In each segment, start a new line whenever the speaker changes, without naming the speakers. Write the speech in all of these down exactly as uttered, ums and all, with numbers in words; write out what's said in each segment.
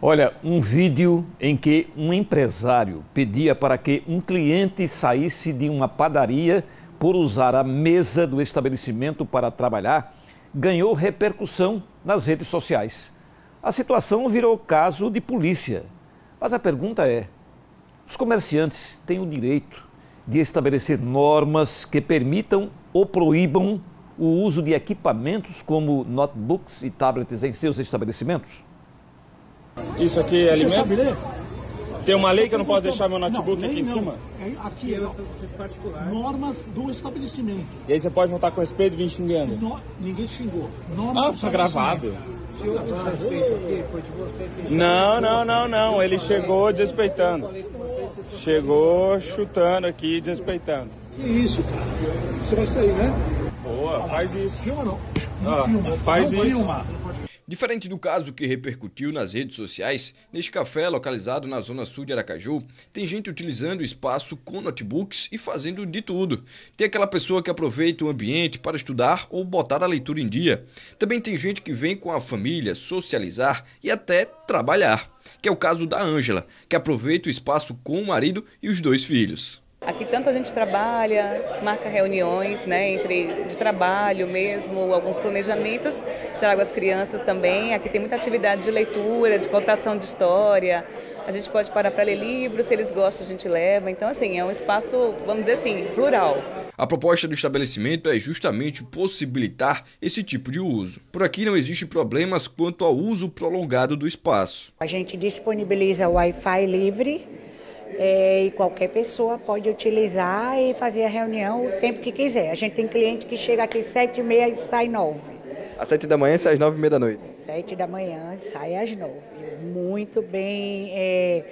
Olha, um vídeo em que um empresário pedia para que um cliente saísse de uma padaria por usar a mesa do estabelecimento para trabalhar ganhou repercussão nas redes sociais. A situação virou caso de polícia. Mas a pergunta é: os comerciantes têm o direito de estabelecer normas que permitam ou proíbam o uso de equipamentos como notebooks e tablets em seus estabelecimentos?
Isso aqui é
Você
alimento?
sabe ler?
Tem uma lei que eu não posso deixar meu notebook
não,
aqui em
não.
cima?
É, aqui é normas do estabelecimento.
E aí você pode voltar com respeito e vir xingando?
No, ninguém xingou. Normas
Ah,
do
tá gravado.
Se o desrespeito aqui foi de vocês que
Não, não, não, não. Ele chegou desrespeitando. Chegou chutando aqui, desrespeitando.
Que isso, cara? Você vai sair, né?
Boa, faz isso.
Filma não. Não
Ah,
filma.
faz
não
isso.
Filma.
Diferente do caso que repercutiu nas redes sociais, neste café localizado na zona sul de Aracaju, tem gente utilizando o espaço com notebooks e fazendo de tudo. Tem aquela pessoa que aproveita o ambiente para estudar ou botar a leitura em dia. Também tem gente que vem com a família socializar e até trabalhar, que é o caso da Ângela, que aproveita o espaço com o marido e os dois filhos.
Aqui tanto a gente trabalha, marca reuniões, né, entre, de trabalho mesmo, alguns planejamentos, trago as crianças também. Aqui tem muita atividade de leitura, de contação de história. A gente pode parar para ler livros, se eles gostam a gente leva. Então, assim, é um espaço, vamos dizer assim, plural.
A proposta do estabelecimento é justamente possibilitar esse tipo de uso. Por aqui não existe problemas quanto ao uso prolongado do espaço.
A gente disponibiliza o Wi-Fi livre. É, e qualquer pessoa pode utilizar e fazer a reunião o tempo que quiser. A gente tem cliente que chega aqui às sete e meia e sai nove.
Às sete da manhã sai às nove e meia da noite.
Sete da manhã sai às nove. Muito bem é,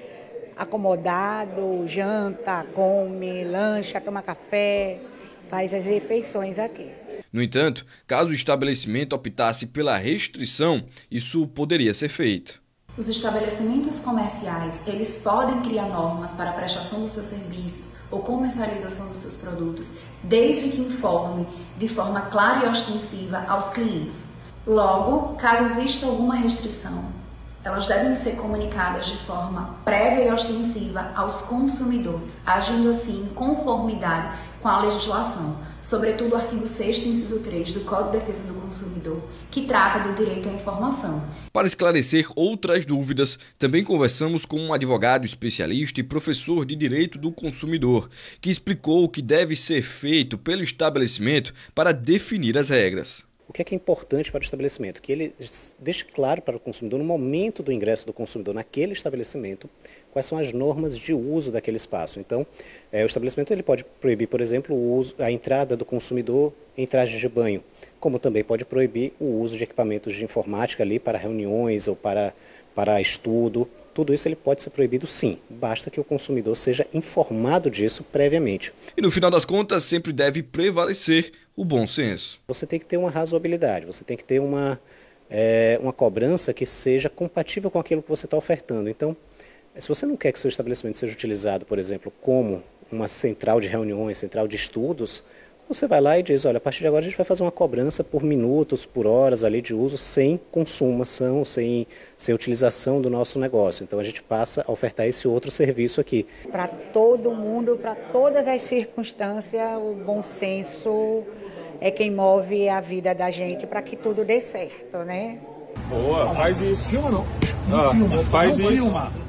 acomodado, janta, come, lancha, toma café, faz as refeições aqui.
No entanto, caso o estabelecimento optasse pela restrição, isso poderia ser feito.
Os estabelecimentos comerciais, eles podem criar normas para a prestação dos seus serviços ou comercialização dos seus produtos, desde que informe de forma clara e ostensiva aos clientes. Logo, caso exista alguma restrição, elas devem ser comunicadas de forma prévia e ostensiva aos consumidores, agindo assim em conformidade com a legislação, sobretudo o artigo sexto, inciso três do Código de Defesa do Consumidor, que trata do direito à informação.
Para esclarecer outras dúvidas, também conversamos com um advogado especialista e professor de Direito do Consumidor, que explicou o que deve ser feito pelo estabelecimento para definir as regras.
O que é, que é importante para o estabelecimento? Que ele deixe claro para o consumidor, no momento do ingresso do consumidor naquele estabelecimento, quais são as normas de uso daquele espaço. Então, é, o estabelecimento ele pode proibir, por exemplo, o uso, a entrada do consumidor em traje de banho, como também pode proibir o uso de equipamentos de informática ali para reuniões ou para, para estudo. Tudo isso ele pode ser proibido sim, basta que o consumidor seja informado disso previamente.
E no final das contas, sempre deve prevalecer o bom senso.
Você tem que ter uma razoabilidade, você tem que ter uma, é, uma cobrança que seja compatível com aquilo que você está ofertando. Então, se você não quer que o seu estabelecimento seja utilizado, por exemplo, como uma central de reuniões, central de estudos, você vai lá e diz, olha, a partir de agora a gente vai fazer uma cobrança por minutos, por horas ali de uso, sem consumação, sem, sem utilização do nosso negócio. Então a gente passa a ofertar esse outro serviço aqui.
Para todo mundo, para todas as circunstâncias, o bom senso é quem move a vida da gente para que tudo dê certo, né?
Boa, faz isso.
Filma não.
Ah,
Não filma.
faz
não
isso.
Filma.